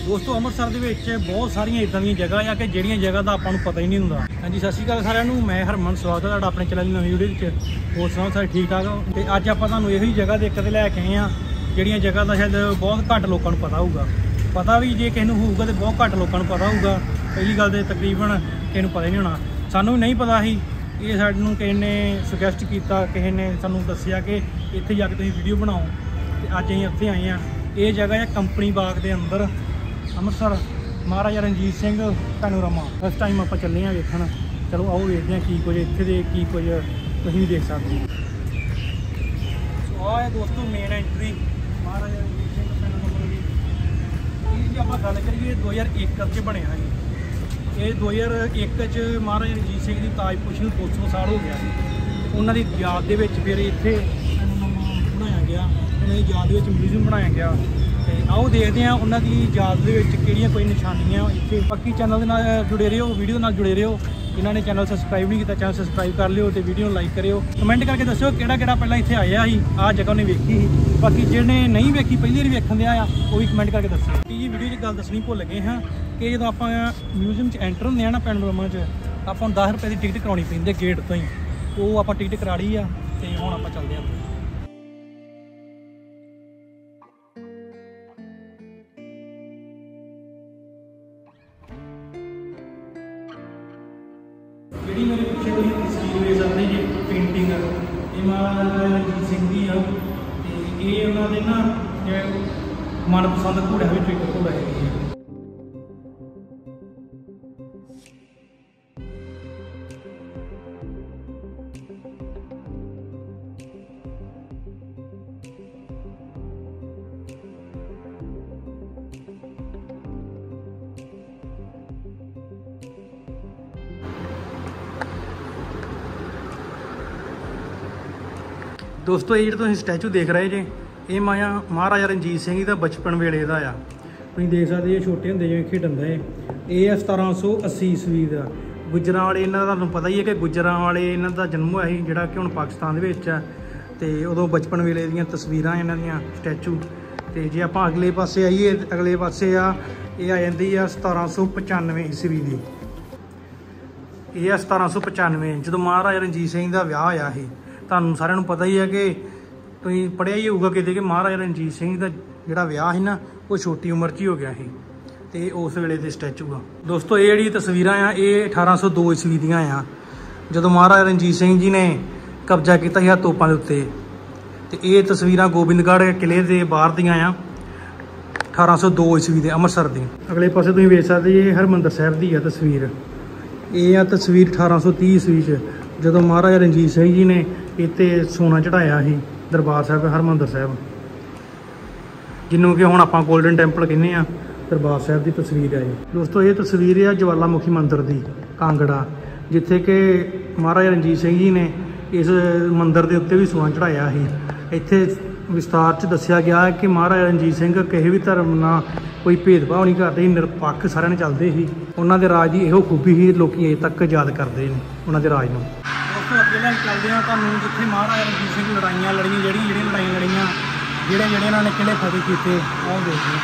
दोस्तों अमृतसर ਦੇ ਵਿੱਚ ਬਹੁਤ ਸਾਰੀਆਂ ਇਦਾਂ ਦੀਆਂ ਜਗ੍ਹਾ ਆ ਕਿ ਜਿਹੜੀਆਂ ਜਗ੍ਹਾ ਦਾ ਆਪਾਂ ਨੂੰ ਪਤਾ ਹੀ ਨਹੀਂ ਹੁੰਦਾ। ਹਾਂਜੀ ਸਤਿ ਸ਼੍ਰੀ ਅਕਾਲ ਸਾਰਿਆਂ ਨੂੰ, ਮੈਂ ਹਰਮਨ ਸਵਾਗਤ ਹੈ ਤੁਹਾਡਾ ਆਪਣੇ ਚੈਨਲ ਦੀ ਨਵੀਂ ਵੀਡੀਓ ਵਿੱਚ। ਹੋਰ ਸੁਣਾਓ ਸਾਰੇ ਠੀਕ ਠਾਕ ਹੋ? ਤੇ ਅੱਜ ਆਪਾਂ ਤੁਹਾਨੂੰ ਇਹੋ ਹੀ ਜਗ੍ਹਾ ਦੇ ਇੱਕ ਲੈ ਕੇ ਆਏ ਆ ਜਿਹੜੀਆਂ ਜਗ੍ਹਾ ਦਾ ਸ਼ਾਇਦ ਬਹੁਤ ਘੱਟ ਲੋਕਾਂ ਨੂੰ ਪਤਾ ਹੋਊਗਾ। ਪਤਾ ਵੀ ਜੇ ਕਿਸੇ ਨੂੰ ਹੋਊਗਾ ਤੇ ਬਹੁਤ ਘੱਟ ਲੋਕਾਂ ਨੂੰ ਪਤਾ ਹੋਊਗਾ। ਪਹਿਲੀ ਗੱਲ ਤੇ ਤਕਰੀਬਨ ਕਿਸੇ ਨੂੰ ਪਤਾ ਹੀ ਨਹੀਂ ਹੋਣਾ। ਸਾਨੂੰ ਵੀ ਨਹੀਂ ਪਤਾ ਸੀ, ਇਹ ਸਾਨੂੰ ਕਿਸੇ ਨੇ ਸੁਜੈਸਟ ਕੀਤਾ, ਕਿਸੇ ਨੇ ਸਾਨੂੰ ਦੱਸਿਆ ਕਿ ਇੱਥੇ ਜਾ ਕੇ ਤੁਸੀਂ ਵੀਡੀਓ ਬਣਾਓ ਤੇ ਅੱਜ ਅਸੀਂ ਉੱਥੇ ਆਏ ਆ। ਇਹ ਜਗ੍ਹਾ ਹੈ ਕੰਪਨੀ ਬਾਗ ਦੇ ਅੰਦਰ Amritsar, Maharaja Ranjit Singh panorama. First time ਆਪਾਂ ਚੱਲੇ ਹਾਂ ਵੇਖਣ। ਚਲੋ ਆਓ ਵੇਖਦੇ ਹਾਂ ਕੀ ਕੁਝ ਇੱਥੇ ਦੇ, ਕੀ ਕੁਝ ਤੁਸੀਂ ਵੀ ਦੇਖ ਸਕਦੇ ਹੋ। ਸੋ ਆਹ ਹੈ ਦੋਸਤੋ main entry Maharaja Ranjit Singh panorama ਦੀ। ਇਹ ਜੇ ਆਪਾਂ ਗੱਲ ਕਰੀਏ 2001 'ਚ ਬਣਿਆ ਜੀ। ਇਹ 2001 'ਚ ਮਹਾਰਾਜਾ ਰਣਜੀਤ ਸਿੰਘ ਦੀ ਤਾਜਪੋਸ਼ੀ ਨੂੰ 200 ਸਾਲ ਹੋ ਗਿਆ ਸੀ। ਉਹਨਾਂ ਦੀ ਯਾਦ ਦੇ ਵਿੱਚ ਫਿਰ ਇੱਥੇ ਪੈਨੋਰਾਮਾ ਬਣਾਇਆ ਗਿਆ, ਉਹਨਾਂ ਦੀ ਯਾਦ ਦੇ ਵਿੱਚ ਮਿਊਜ਼ੀਅਮ ਬਣਾਇਆ ਗਿਆ। ਤੇ ਆਓ ਦੇਖਦੇ ਹਾਂ ਉਹਨਾਂ ਦੀ ਯਾਦ ਦੇ ਵਿੱਚ ਕਿਹੜੀਆਂ ਕੋਈ ਨਿਸ਼ਾਨੀਆਂ ਇੱਥੇ। ਬਾਕੀ ਚੈਨਲ ਦੇ ਨਾਲ ਜੁੜੇ ਰਹੋ, ਵੀਡੀਓ ਨਾਲ ਜੁੜੇ ਰਹੋ। ਜਿਨ੍ਹਾਂ ਨੇ ਚੈਨਲ ਸਬਸਕ੍ਰਾਈਬ ਨਹੀਂ ਕੀਤਾ, ਚੈਨਲ ਸਬਸਕ੍ਰਾਈਬ ਕਰ ਲਿਓ ਤੇ ਵੀਡੀਓ ਨੂੰ ਲਾਈਕ ਕਰਿਓ। ਕਮੈਂਟ ਕਰਕੇ ਦੱਸਿਓ ਕਿਹੜਾ ਪਹਿਲਾਂ ਇੱਥੇ ਆਇਆ ਸੀ, ਆਹ ਜਗ੍ਹਾ ਉਹਨੇ ਵੇਖੀ ਸੀ। ਬਾਕੀ ਜਿਹਨੇ ਨਹੀਂ ਵੇਖੀ, ਪਹਿਲੀ ਵਾਰੀ ਵੇਖਣ ਦਿਆ ਆ, ਉਹ ਵੀ ਕਮੈਂਟ ਕਰਕੇ ਦੱਸਿਓ। ਜੀ ਵੀਡੀਓ 'ਚ ਗੱਲ ਦੱਸਣੀ ਭੁੱਲ ਗਏ ਹਾਂ ਕਿ ਜਦੋਂ ਆਪਾਂ ਮਿਊਜ਼ੀਅਮ 'ਚ ਐਂਟਰ ਹੁੰਦੇ ਆ ਨਾ ਪੈਨੋਰਾਮਾ 'ਚ, ਆਪਾਂ ਨੂੰ 10 ਰੁਪਏ ਦੀ ਟਿਕਟ ਕਰਾਉਣੀ ਪੈਂਦੀ ਗੇਟ ਤੋਂ ਹੀ। ਉਹ ਆਪਾਂ ਟਿਕਟ ਕਰਾ ਲਈ ਆ ਤੇ ਹੁਣ ਆਪਾਂ ਚੱਲਦੇ ਹਾਂ। ਜਿਹੜੀ ਮੇਰੇ ਪਿੱਛੇ ਕੋਈ ਤਸਵੀਰ ਵੇਖ ਸਕਦੇ ਜੀ, ਪੇਂਟਿੰਗ, ਇਹ ਮਹਾਰਾਜਾ ਰਣਜੀਤ ਸਿੰਘ ਦੀ ਆ। ਤੇ ਇਹ ਉਹਨਾਂ ਦੇ ਨਾ ਮਨਪਸੰਦ ਘੋੜਿਆਂ ਵਿੱਚੋਂ ਇੱਕ ਘੋੜਾ ਹੈਗੀ ਹੈ। ਦੋਸਤੋ ਇਹ ਜਿਹੜਾ ਤੁਸੀਂ ਸਟੈਚੂ ਦੇਖ ਰਹੇ ਜੇ, ਇਹ ਮਹਾਰਾਜਾ ਰਣਜੀਤ ਸਿੰਘ ਜੀ ਦਾ ਬਚਪਨ ਵੇਲੇ ਦਾ ਆ। ਤੁਸੀਂ ਦੇਖ ਸਕਦੇ ਇਹ ਛੋਟੇ ਹੁੰਦੇ ਜਿਵੇਂ ਖੇਡਣ ਦਾ ਇਹ ਆ 1780 ਈਸਵੀ ਦਾ। ਗੁੱਜਰਾਂ ਵਾਲੇ ਇਹਨਾਂ ਦਾ ਤੁਹਾਨੂੰ ਪਤਾ ਹੀ ਹੈ ਕਿ ਗੁੱਜਰਾਂ ਵਾਲੇ ਇਹਨਾਂ ਦਾ ਜਨਮ ਹੋਇਆ ਸੀ, ਜਿਹੜਾ ਕਿ ਹੁਣ ਪਾਕਿਸਤਾਨ ਦੇ ਵਿੱਚ ਆ। ਤੇ ਉਦੋਂ ਬਚਪਨ ਵੇਲੇ ਦੀਆਂ ਤਸਵੀਰਾਂ ਇਹਨਾਂ ਦੀਆਂ ਸਟੈਚੂ। ਤੇ ਜੇ ਆਪਾਂ ਅਗਲੇ ਪਾਸੇ ਆਈਏ, ਅਗਲੇ ਪਾਸੇ ਆ ਇਹ ਆ ਜਾਂਦੀ ਆ 1795 ਈਸਵੀ ਦੀ। ਇਹ ਆ 1795 ਜਦੋਂ ਮਹਾਰਾਜਾ ਰਣਜੀਤ ਸਿੰਘ ਦਾ ਵਿਆਹ ਹੋਇਆ ਸੀ। ਤੁਹਾਨੂੰ ਸਾਰਿਆਂ ਨੂੰ ਪਤਾ ਹੀ ਹੈ ਕਿ ਤੁਸੀਂ ਪੜ੍ਹਿਆ ਹੀ ਹੋਊਗਾ ਕਿਤੇ ਕਿ ਮਹਾਰਾਜਾ ਰਣਜੀਤ ਸਿੰਘ ਦਾ ਜਿਹੜਾ ਵਿਆਹ ਸੀ ਨਾ, ਉਹ ਛੋਟੀ ਉਮਰ 'ਚ ਹੀ ਹੋ ਗਿਆ ਸੀ। ਤੇ ਉਸ ਵੇਲੇ ਦੇ ਸਟੈਚੂ ਆ ਦੋਸਤੋ। ਇਹ ਜਿਹੜੀ ਤਸਵੀਰਾਂ ਆ ਇਹ 1802 ਈਸਵੀ ਦੀਆਂ ਆ, ਜਦੋਂ ਮਹਾਰਾਜਾ ਰਣਜੀਤ ਸਿੰਘ ਜੀ ਨੇ ਕਬਜ਼ਾ ਕੀਤਾ ਸੀ ਤੋਪਾਂ ਦੇ ਉੱਤੇ। ਤੇ ਇਹ ਤਸਵੀਰਾਂ ਗੋਬਿੰਦਗੜ੍ਹ ਕਿਲ੍ਹੇ ਦੇ ਬਾਹਰ ਦੀਆਂ ਆ, 1802 ਈਸਵੀ ਦੇ ਅੰਮ੍ਰਿਤਸਰ ਦੀ। ਅਗਲੇ ਪਾਸੇ ਤੁਸੀਂ ਵੇਖ ਸਕਦੇ ਇਹ ਹਰਿਮੰਦਰ ਸਾਹਿਬ ਦੀ ਆ ਤਸਵੀਰ। ਇਹ ਆ ਤਸਵੀਰ 1830 ਈਸਵੀ 'ਚ, ਜਦੋਂ ਮਹਾਰਾਜਾ ਰਣਜੀਤ ਸਿੰਘ ਜੀ ਨੇ ਇੱਥੇ ਸੋਨਾ ਚੜਾਇਆ ਸੀ ਦਰਬਾਰ ਸਾਹਿਬ ਹਰਿਮੰਦਰ ਸਾਹਿਬ, ਜਿਹਨੂੰ ਕਿ ਹੁਣ ਆਪਾਂ ਗੋਲਡਨ ਟੈਂਪਲ ਕਹਿੰਦੇ ਆ। ਦਰਬਾਰ ਸਾਹਿਬ ਦੀ ਤਸਵੀਰ ਹੈ ਦੋਸਤੋ। ਇਹ ਤਸਵੀਰ ਆ ਜਵਾਲਾਮੁਖੀ ਮੰਦਿਰ ਦੀ, ਕਾਂਗੜਾ, ਜਿੱਥੇ ਕਿ ਮਹਾਰਾਜਾ ਰਣਜੀਤ ਸਿੰਘ ਜੀ ਨੇ ਇਸ ਮੰਦਿਰ ਦੇ ਉੱਤੇ ਵੀ ਸੋਨਾ ਚੜਾਇਆ ਸੀ। ਇੱਥੇ ਵਿਸਤਾਰ 'ਚ ਦੱਸਿਆ ਗਿਆ ਕਿ ਮਹਾਰਾਜਾ ਰਣਜੀਤ ਸਿੰਘ ਕਿਸੇ ਵੀ ਧਰਮ ਨਾਲ ਕੋਈ ਭੇਦਭਾਵ ਨਹੀਂ ਕਰਦੇ ਸੀ, ਨਿਰਪੱਖ ਸਾਰਿਆਂ ਨੇ ਚੱਲਦੇ ਸੀ। ਉਹਨਾਂ ਦੇ ਰਾਜ ਦੀ ਇਹੋ ਖੂਬੀ ਸੀ, ਲੋਕ ਅਜੇ ਤੱਕ ਯਾਦ ਕਰਦੇ ਨੇ ਉਹਨਾਂ ਦੇ ਰਾਜ ਨੂੰ। ਦੋਸਤੋ ਅੱਗੇ ਲੈ ਕੇ ਚੱਲਦੇ ਹਾਂ ਤੁਹਾਨੂੰ, ਜਿੱਥੇ ਮਹਾਰਾਜਾ ਰਣਜੀਤ ਸਿੰਘ ਲੜਾਈਆਂ ਲੜੀਆਂ, ਜਿਹੜੀਆਂ ਲੜਾਈਆਂ ਲੜੀਆਂ, ਜਿਹੜੇ ਇਹਨਾਂ ਨੇ ਕਿਹੜੇ ਫਤਿਹ ਕੀਤੇ, ਉਹ ਦੇਖਦੇ।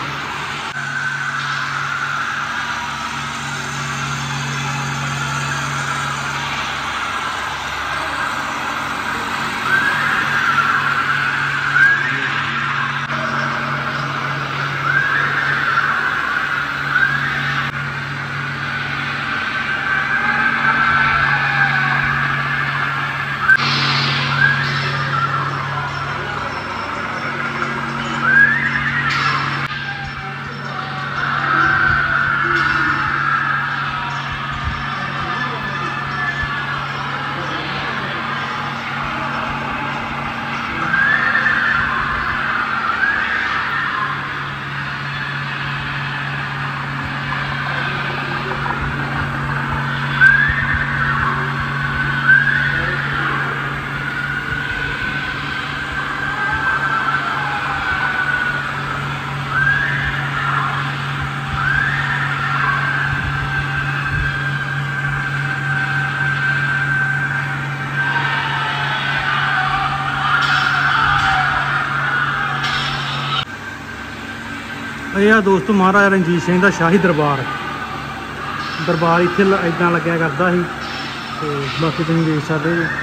ਇਹ ਆ ਦੋਸਤੋ ਮਹਾਰਾਜਾ ਰਣਜੀਤ ਸਿੰਘ ਦਾ ਸ਼ਾਹੀ ਦਰਬਾਰ ਇੱਥੇ ਇਦਾਂ ਲੱਗਿਆ ਕਰਦਾ ਸੀ ਤੇ ਬਾਕੀ ਤੁਸੀਂ ਦੇਖ ਸਕਦੇ ਜੀ।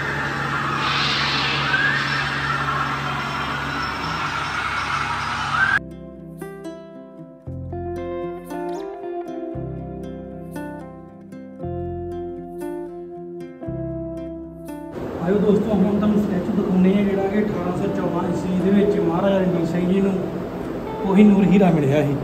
ਆਇਓ ਦੋਸਤੋ ਹੁਣ ਤੁਹਾਨੂੰ ਸਟੈਚੂ ਦਿਖਾਉਂਦੇ ਆ ਜਿਹੜਾ ਕਿ 1814 ਈਸਵੀ ਦੇ ਵਿੱਚ ਮਹਾਰਾਜਾ ਰਣਜੀਤ ਸਿੰਘ ਜੀ ਨੂੰ ਕੋਹੀਨੂਰ ਹੀਰਾ ਮਿਲਿਆ ਸੀ।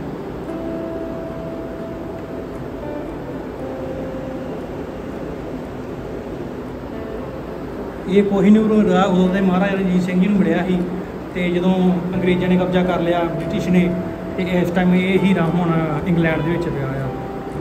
ਇਹ ਕੋਹੀਨੂਰ ਹੀਰਾ ਉਦੋਂ ਦੇ ਮਹਾਰਾਜਾ ਰਣਜੀਤ ਸਿੰਘ ਜੀ ਨੂੰ ਮਿਲਿਆ ਸੀ ਤੇ ਜਦੋਂ ਅੰਗਰੇਜ਼ਾਂ ਨੇ ਕਬਜ਼ਾ ਕਰ ਲਿਆ ਬ੍ਰਿਟਿਸ਼ ਨੇ ਤੇ ਇਸ ਟਾਈਮ ਇਹ ਹੀਰਾ ਹੁਣ ਇੰਗਲੈਂਡ ਦੇ ਵਿੱਚ ਪਿਆ ਆ।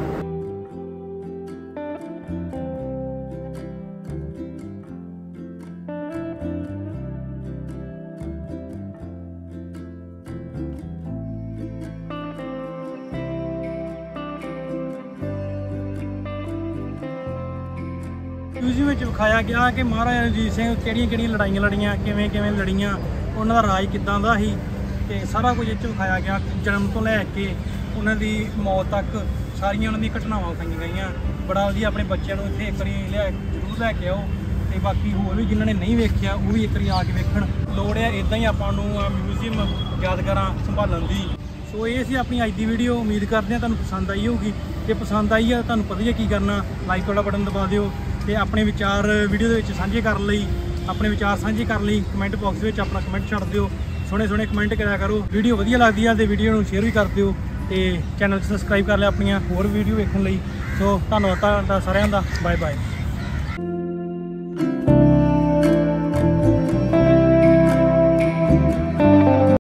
ਮਿਊਜ਼ੀਅਮ ਵਿੱਚ ਵਿਖਾਇਆ ਗਿਆ ਕਿ ਮਹਾਰਾਜਾ ਰਣਜੀਤ ਸਿੰਘ ਕਿਹੜੀਆਂ ਲੜਾਈਆਂ ਲੜੀਆਂ, ਕਿਵੇਂ ਲੜੀਆਂ, ਉਹਨਾਂ ਦਾ ਰਾਜ ਕਿੱਦਾਂ ਦਾ ਸੀ ਤੇ ਸਾਰਾ ਕੁਝ ਇਹ 'ਚ ਵਿਖਾਇਆ ਗਿਆ। ਜਨਮ ਤੋਂ ਲੈ ਕੇ ਉਹਨਾਂ ਦੀ ਮੌਤ ਤੱਕ ਸਾਰੀਆਂ ਉਹਨਾਂ ਦੀਆਂ ਘਟਨਾਵਾਂ ਵਿਖਾਈਆਂ ਗਈਆਂ। ਬੜਾ ਵਧੀਆ, ਆਪਣੇ ਬੱਚਿਆਂ ਨੂੰ ਇੱਥੇ ਇੱਕ ਵਾਰੀ ਜ਼ਰੂਰ ਲੈ ਕੇ ਆਓ ਤੇ ਬਾਕੀ ਹੋਰ ਵੀ ਜਿਨ੍ਹਾਂ ਨੇ ਨਹੀਂ ਵੇਖਿਆ ਉਹ ਵੀ ਇੱਕ ਵਾਰੀ ਆ ਕੇ ਵੇਖਣ। ਲੋੜ ਹੈ ਇੱਦਾਂ ਹੀ ਆਪਾਂ ਨੂੰ ਮਿਊਜ਼ੀਅਮ ਯਾਦਗਾਰਾਂ ਸੰਭਾਲਣ ਦੀ। ਸੋ ਇਹ ਸੀ ਆਪਣੀ ਅੱਜ ਦੀ ਵੀਡੀਓ। ਉਮੀਦ ਕਰਦੇ ਹਾਂ ਤੁਹਾਨੂੰ ਪਸੰਦ ਆਈ ਹੋਊਗੀ। ਜੇ ਪਸੰਦ ਆਈ ਹੈ ਤੁਹਾਨੂੰ ਪਤਾ ਹੀ ਹੈ ਕੀ ਕਰਨਾ, ਲਾਈਕ ਵਾਲਾ ਬਟਨ ਦਬਾ ਦਿਓ ਤੇ ਆਪਣੇ ਵਿਚਾਰ ਵੀਡੀਓ ਦੇ ਵਿੱਚ ਸਾਂਝੇ ਕਰਨ ਲਈ ਕਮੈਂਟ ਬਾਕਸ ਵਿੱਚ ਆਪਣਾ ਕਮੈਂਟ ਛੱਡ ਦਿਓ। ਸੋਹਣੇ ਕਮੈਂਟ ਕਰਿਆ ਕਰੋ। ਵੀਡੀਓ ਵਧੀਆ ਲੱਗਦੀ ਆ ਤੇ ਵੀਡੀਓ ਨੂੰ ਸ਼ੇਅਰ ਵੀ ਕਰ ਦਿਓ ਤੇ ਚੈਨਲ ਸਬਸਕ੍ਰਾਈਬ ਕਰ ਲਿਆ ਆਪਣੀਆਂ ਹੋਰ ਵੀਡੀਓ ਵੇਖਣ ਲਈ। ਸੋ ਧੰਨਵਾਦ ਤੁਹਾਡਾ ਸਾਰਿਆਂ ਦਾ। Bye bye.